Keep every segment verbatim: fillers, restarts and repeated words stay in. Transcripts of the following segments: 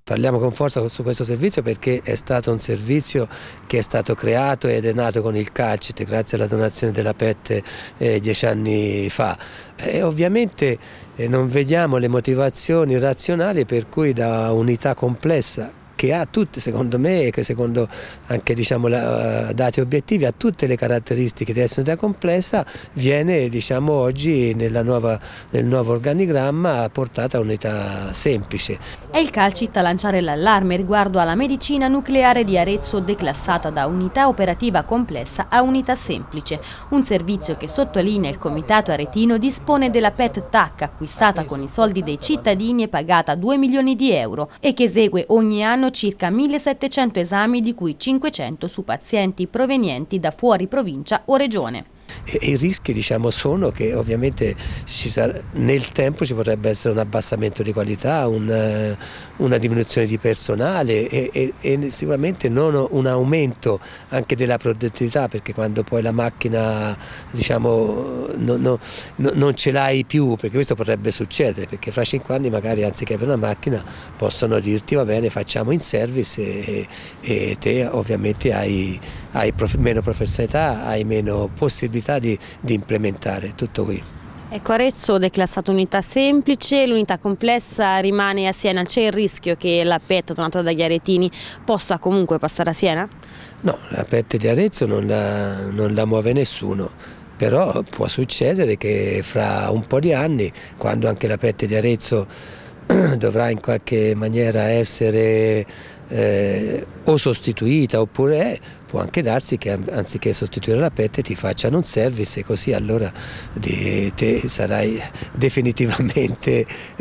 Parliamo con forza su questo servizio perché è stato un servizio che è stato creato ed è nato con il Calcit grazie alla donazione della P E T eh, dieci anni fa. E ovviamente eh, non vediamo le motivazioni razionali per cui da unità complessa che ha tutte, secondo me, e che secondo anche diciamo, la, dati obiettivi, ha tutte le caratteristiche di essere unità complessa, viene diciamo, oggi nella nuova, nel nuovo organigramma portata a unità semplice. È il Calcit a lanciare l'allarme riguardo alla medicina nucleare di Arezzo declassata da unità operativa complessa a unità semplice, un servizio che sottolinea il Comitato Aretino dispone della P E T T A C acquistata con i soldi dei cittadini e pagata due milioni di euro e che esegue ogni anno circa millesettecento esami, di cui cinquecento su pazienti provenienti da fuori provincia o regione. E i rischi diciamo, sono che ovviamente ci sarà, nel tempo ci potrebbe essere un abbassamento di qualità, un, una diminuzione di personale e, e, e sicuramente non un aumento anche della produttività, perché quando poi la macchina diciamo, no, no, no, non ce l'hai più, perché questo potrebbe succedere, perché fra cinque anni magari anziché avere una macchina possono dirti va bene facciamo in service e, e te ovviamente hai, hai prof, meno professionalità, hai meno possibilità Di, di implementare tutto qui. Ecco, Arezzo declassata unità semplice, l'unità complessa rimane a Siena. C'è il rischio che la P E T donata dagli aretini possa comunque passare a Siena? No, la P E T di Arezzo non la, non la muove nessuno, però può succedere che fra un po' di anni, quando anche la P E T di Arezzo dovrà in qualche maniera essere eh, o sostituita oppure è, può anche darsi che anziché sostituire la P E T ti facciano un service e così allora di, te sarai definitivamente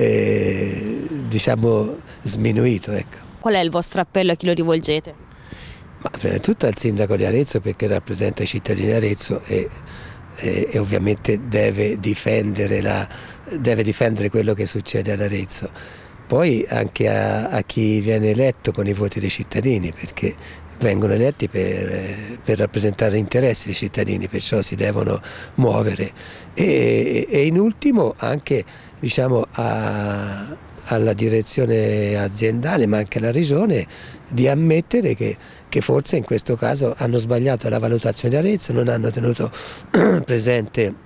eh, diciamo sminuito. Ecco. Qual è il vostro appello a chi lo rivolgete? Ma prima di tutto al sindaco di Arezzo perché rappresenta i cittadini di Arezzo e, e, e ovviamente deve difendere, la, deve difendere quello che succede ad Arezzo. Poi anche a, a chi viene eletto con i voti dei cittadini, perché vengono eletti per, per rappresentare gli interessi dei cittadini, perciò si devono muovere. E, e in ultimo anche diciamo, a, alla direzione aziendale, ma anche alla regione, di ammettere che, che forse in questo caso hanno sbagliato la valutazione di Arezzo, non hanno tenuto presente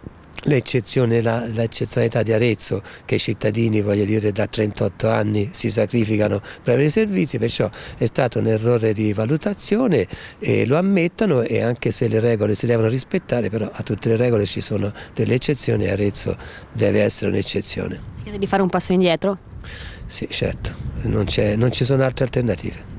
l'eccezionalità di Arezzo, che i cittadini voglio dire, da trentotto anni si sacrificano per avere i servizi, perciò è stato un errore di valutazione e lo ammettono e anche se le regole si devono rispettare, però a tutte le regole ci sono delle eccezioni e Arezzo deve essere un'eccezione. Si chiede di fare un passo indietro? Sì, certo, non, non ci sono altre alternative.